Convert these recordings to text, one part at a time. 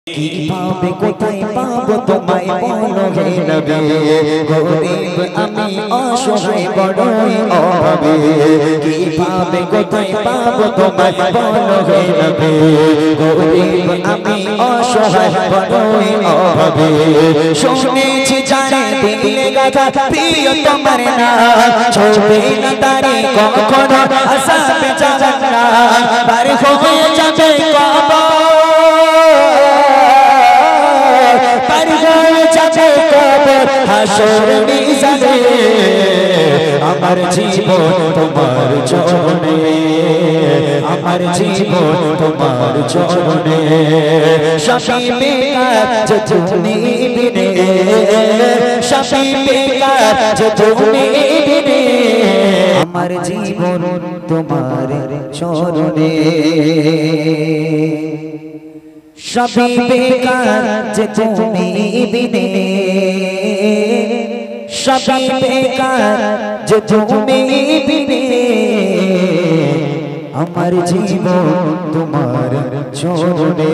কিভাবে কোথায় পাবো তোমায় বলো হে নবী গরিব আমি অসহায় বড়ই অভাবী কিভাবে কোথায় পাবো তোমায় বলো হে নবী গরিব আমি অসহায় বড়ই অভাবী শুনেছি জানে দিলে গাথা প্রিয় তোমার নাম ছবে না তারে কখনো আসাবে জানা পার হয়ে যাবে কবর হাসর মিজানে আমার জীবন তোমার চরণে আমার জীবন তোমার চরণে শাফি বেকার যে তুমি বিনে শাফি বেকার যে তুমি বিনে আমার জীবন তোমার চরণে শাফি বেকার যে তুমি বিনে শাফি বেকার যে তুমি বিনে আমার জীবন তোমার চরণে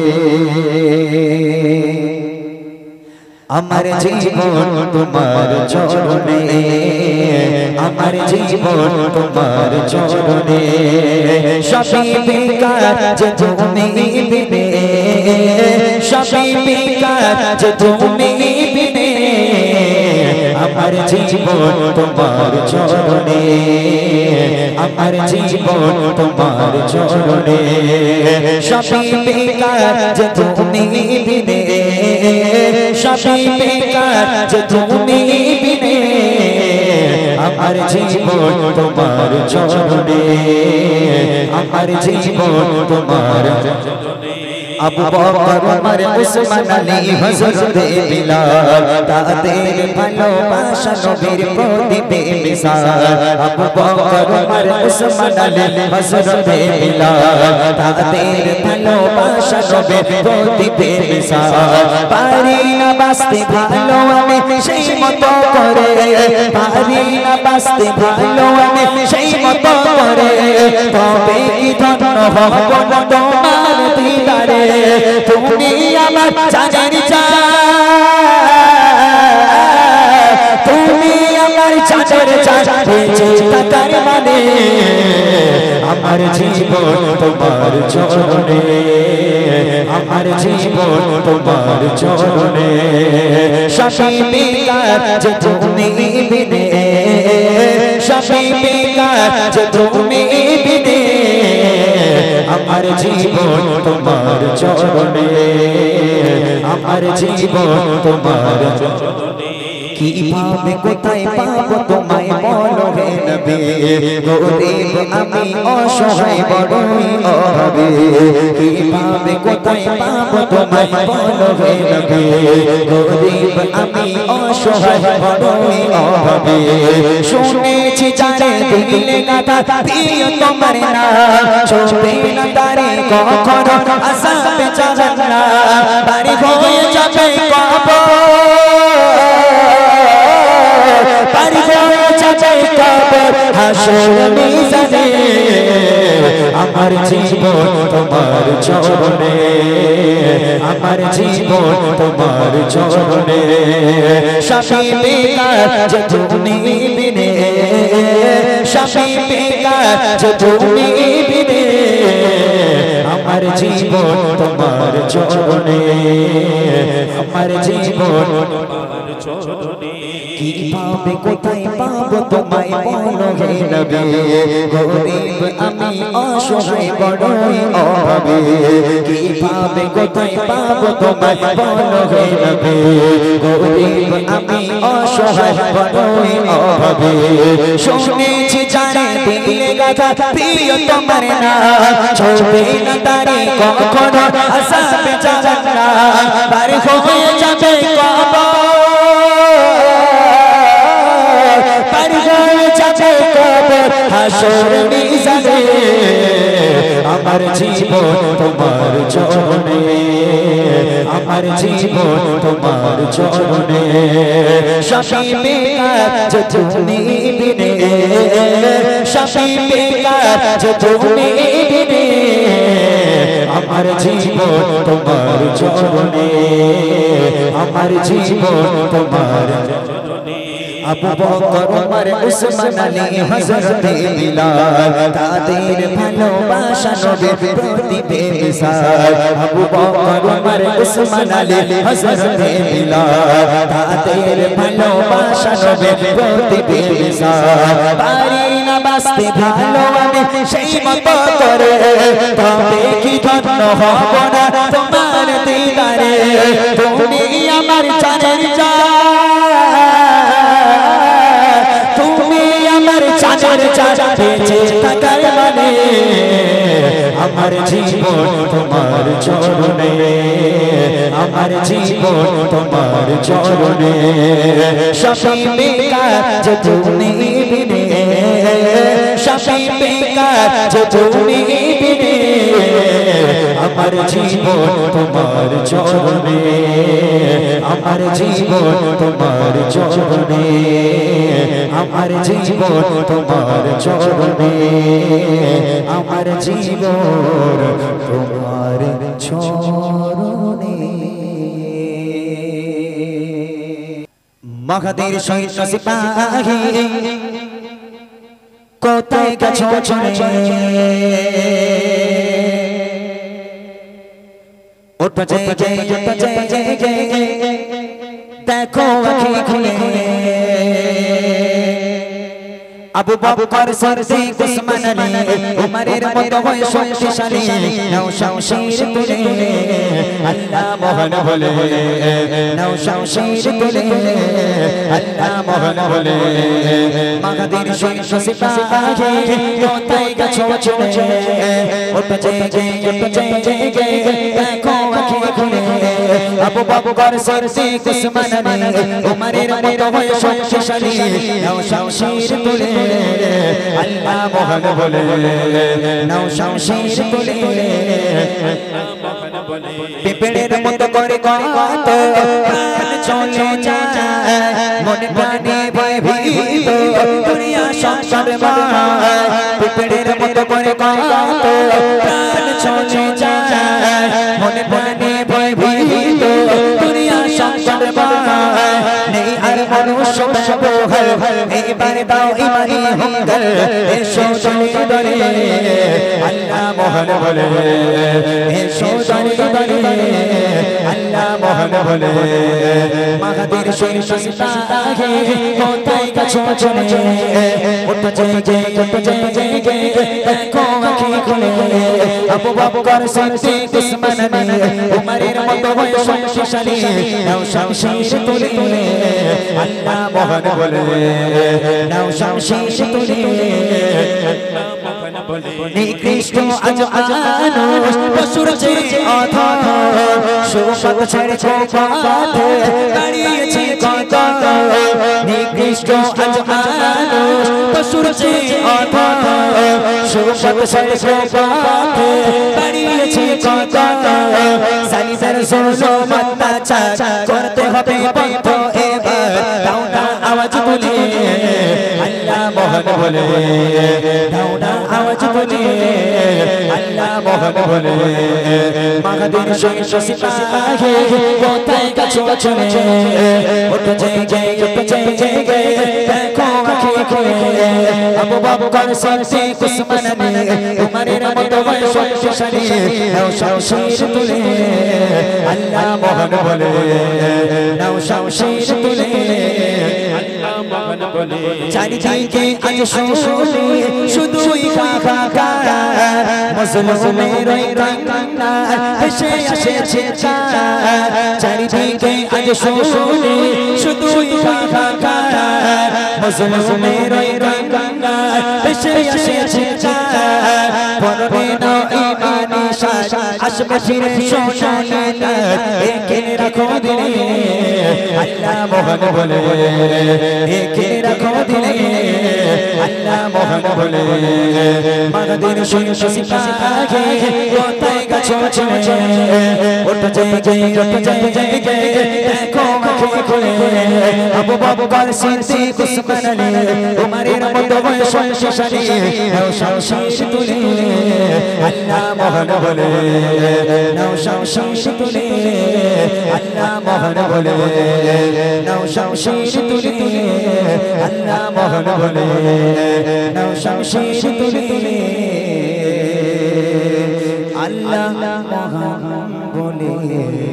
আমার জীবন তোমার চরণে আমার জীবন তোমার চরণে শাফি বেকার যে তুমি বিনে শাফি বেকার যে তুমি বিনে আমার জীবন তোমার চরণে আমার জীবন তোমার চরণে শাফি বেকার যে তুমি বিনে শাফি বেকার যে তুমি বিনে আমার জীবন তোমার চরণে আমার জীবন তোমার চরণে আবু বকর ওমর উসমান আলী হযরত বিলাল তাদের ভালোবাসা নবীর প্রতি বেমিসাল আবু বকর ওমর উসমান আলী হযরত বিলাল তাদের ভালোবাসা নবীর প্রতি বেমিসাল পারি না বাঁচতে ভালো আমি সেই মতো করে পারি না বাঁচতে ভালো আমি সেই মতো করে তবে কি ধন্য হব না তোমার দিদারে তুমি আমার জানের তুমি আমার জানের বেঁচে থাকার মানে আমার জীবন তোমার চরণে আমার জীবন তোমার চরণে শাফি বেকার যে তুমি বিনে শাফি বেকার যে তুমি বিনে আমার জীবন তোমার চরণে আমার জীবন তোমার চরণে কিভাবে কোথায় পাবো তোমায় বলো হে নবী গরিব আমি অসহায় বড়ই অভাবী কিভাবে কোথায় পাবো তোমায় বলো হে নবী গরিব আমি অসহায় বড়ই অভাবী শুনেছি জানে দিলে গাথা প্রিয় তোমার নাম ছবে না তারে কখনো আসাবে জানা পার হয়ে যাবে কবর পারি হয়ে যাবে কবর হাসর মিজানে আমার জীবন তোমার চরণে আমার জীবন তোমার চরণে শাফি বেকার যে তুমি বিনে শাফি বেকার যে তুমি বিনে আমার জীবন তোমার চরণে আমার জীবন তোমার চরণে কিভাবে কোথায় পাবো তোমায় বলো হে নবী গরিব আমি অসহায় বড়ই অভাবী কিভাবে কোথায় পাবো তোমায় বলো হে নবী গরিব আমি অসহায় বড়ই অভাবী শুনেছি জানে দিলে গাথা প্রিয় তোমার নাম ছবে না তারে কখনো আসাবে জানা পার হয়ে যাবে কবর পার হয়ে যাবে কবর হাসর মিজানে আমার জীবন তোমার চরণে আমার জীবন তোমার চরণে শাফি বেকার যে তুমি বিনে শাফি বেকার যে তুমি বিনে আমার জীবন তোমার চরণে আমার জীবন তোমার আবু বকর ওমর উসমান আলী হযরত বিলাল তাদের ভালোবাসা নবীর প্রতি বেমিসাল আবু বকর ওমর উসমান আলী হযরত বিলাল তাদের ভালোবাসা নবীর প্রতি বেমিসাল পারি না বাঁচতে ভালো আমি সেই মত করে তবে কি ধন্য হব না তোমার দিদারে তুমি আমার জানের বেঁচে থাকার মানে আমার জীবন তোমার চরণে আমার জীবন তোমার চরণে সবই বেকার যে তুমি বিনে সবই বেকার যে তুমি বিনে আমার জীবন তোমার চরণে আমার জীবন তোমার চরণে আমার জীবন তোমার চরণে আমার জীবন তোমার চরণে মগধের সৈন্য সিপাহী কোথায় গেছো চলে উঠ জেগে দেখো আঁখি খুলে আবু বকর সিদ্দিক উসমান আলী উমরের মতো হয় শক্তিশালী নাও শামশির তুলে আল্লাহ মোহন বলে নাও শামশির তুলে আল্লাহ মোহন বলে মগধের সৈন্য সিপাহী কোথায় গেছো চলে উঠ জেগে দেখো আঁখি খুলে আবু বকর সিদ্দিক উসমান আলী উমরের মতো হয় শক্তিশালী নাও শামশির তুলে আল্লাহ মোহন বলে নাও শামশির তুলে পিঁপড়ের মতো করে কত প্রাণ চলে যায় মনে প্রাণে ভয়ভীত দুনিয়া সংসার মায় পিঁপড়ের মতো করে কত প্রাণ চলে যায় মনে প্রাণে ভয়ভীত দুনিয়া সংসার মায় নেই আর মনুষ্য ব্যবহার এইবার দাও ইমানি হুঙ্কার এসো দলে দলে আল্লাহ মোহন বলে এসো দলে দলে আল্লাহ মোহন বলে মগধের সৈন্য সিপাহী কোথায় গেছো চলে উঠ জেগে দেখো আঁখি খুলে আবু বকর সিদ্দিক উসমান আলী উমরের মতো হয় শক্তিশালী নাও শামশির তুলে আল্লাহ মোহন বলে নাও শামশির তুলে নিকৃষ্ট আজ মানুষ পশুর চেয়ে অধম সুপথ ছেড়ে পথে দাঁড়িয়েছে কত নিকৃষ্ট আজ মানুষ পশুর চেয়ে অধম সুপথ ছেড়ে পথে দাঁড়িয়েছে কত সালিদার সোনো অত্যাচার করতে হবে বন্ধ এবার দাও না আওয়াজ তুলে আল্লাহ মোহন বলে দাও না আওয়াজ তুলে আল্লাহ মোহন বলে মগধের সৈন্য সিপাহী কোথায় গেছো চলে উঠ জেগে দেখো আঁখি খুলে আবু বকর সিদ্দিক উসমান আলী উমরের মতো হয় শক্তিশালী নাও শামশির তুলে আল্লাহ মোহন বলে নাও শামশির তুলে চারিদিকে আজ শুনি শুধুই হাহাকার মুসলমানের কান্না ভেসে আসে চারিদিকে আজ শুনি শুধুই হাহাকার মুসলমানের কান্না ভেসে আসে পরবে না ইমানি শাস আসবে ফিরে সোনালি একে রাখো দিলে আল্লাহ মোহন বলে একে রাখো দিলে আল্লাহ মোহন বলে মাগদিন শুনে সিপাহে কোথায় গেছো চলে ওঠো জেগে দেখো মাখে খুলে আবু বকর সিদ্দিক উসমান আলী উমরের মতো বয়স শেষালি নাও শামশির তুলে আল্লাহ মোহন বলে নাও শামশির তুলে আল্লাহ মোহন বলে নাও শামশির তুলে আল্লাহ মোহন বলে নাও শামশির তুলে আল্লাহ মোহন বলে